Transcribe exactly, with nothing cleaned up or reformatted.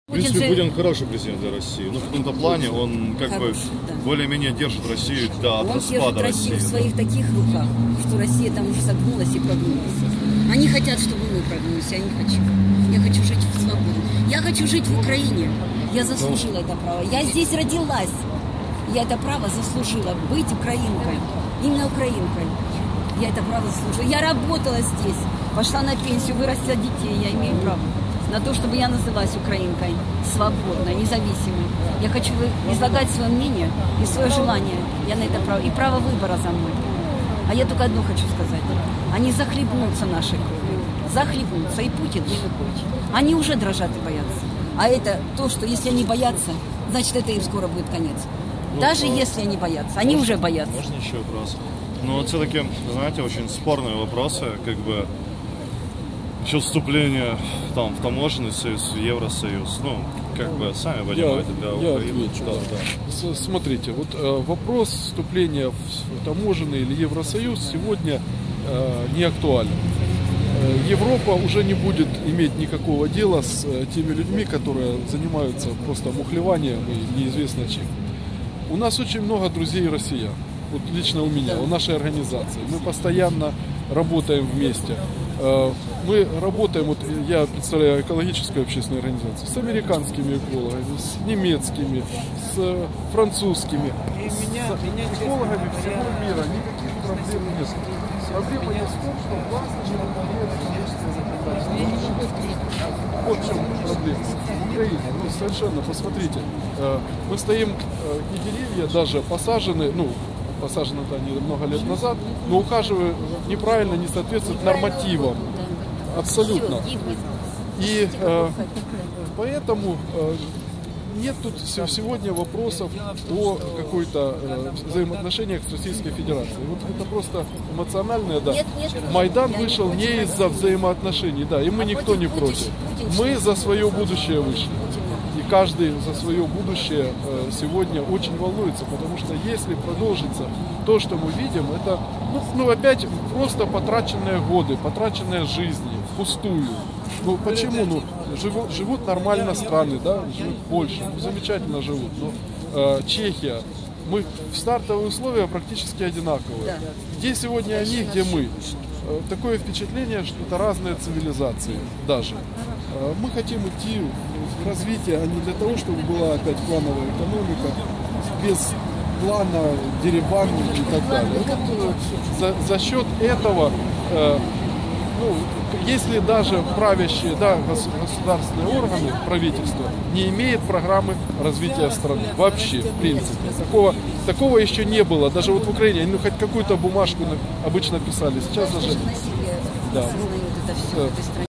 В принципе, Путин хороший президент для России. Ну, в каком-то плане он как Хороший, бы да. более-менее держит Россию да, от Он распада держит России. Россию в своих таких руках, что Россия там уже согнулась и прогнулась. Они хотят, чтобы мы прогнулись, я не хочу. Я хочу жить в свободе. Я хочу жить в Украине. Я заслужила это право. Я здесь родилась. Я это право заслужила. Быть украинкой. Именно украинкой. Я это право заслужила. Я работала здесь. Пошла на пенсию, вырастила детей. Я имею право на то, чтобы я называлась украинкой, свободной, независимой. Я хочу излагать свое мнение и свое желание. Я на это право. И право выбора за мной. А я только одно хочу сказать. Они захлебнутся нашей кровью. Захлебнутся. И Путин, и Янукович. Они уже дрожат и боятся. А это то, что если они боятся, значит, это им скоро будет конец. Ну, Даже а... если они боятся. Они можно, уже боятся. Можно еще вопрос? Ну, вот все-таки, знаете, очень спорные вопросы, как бы, еще вступление там, в таможенный союз, в Евросоюз, ну, как бы, сами понимаете, для я Украины. Отвечу, да, да. Да. Смотрите, вот э, вопрос вступления в таможенный или Евросоюз сегодня э, не актуален. Э, Европа уже не будет иметь никакого дела с э, теми людьми, которые занимаются просто мухлеванием и неизвестно чем. У нас очень много друзей россиян. Вот лично у меня, у нашей организации. Мы постоянно работаем вместе. Мы работаем, вот я представляю экологическую общественную организацию, с американскими экологами, с немецкими, с французскими, с экологами всего мира. Никаких проблем нет. Проблема есть в том, что власти не выполняют законодательство. Вот в чем проблема. В Украине, ну, совершенно, посмотрите, мы стоим, и деревья даже посажены, ну, посажены-то они много лет назад, но ухаживают неправильно, не соответствуют нормативам. Абсолютно. И э, поэтому э, нет тут сегодня вопросов о какой-то э, взаимоотношениях с Российской Федерацией. Вот это просто эмоциональное, да. Майдан вышел не из-за взаимоотношений, да, и мы никто не против. Мы за свое будущее вышли. И каждый за свое будущее э, сегодня очень волнуется, потому что если продолжится то, что мы видим, это ну, ну опять просто потраченные годы, потраченные жизни, впустую. Ну почему? Ну, живут, живут нормально страны, да, живут Польша, ну, замечательно живут. Но э, Чехия, мы в стартовые условия практически одинаковые. Где сегодня они, где мы? Э, такое впечатление, что это разные цивилизации даже. Э, мы хотим идти в развитие, а не для того, чтобы была опять плановая экономика, без плана, дерибан и так далее. Вот, за, за счет этого, э, ну, если даже правящие, да, государственные органы, правительство, не имеет программы развития страны, вообще, в принципе, такого, такого еще не было. Даже вот в Украине, ну, хоть какую-то бумажку обычно писали, сейчас даже... Да.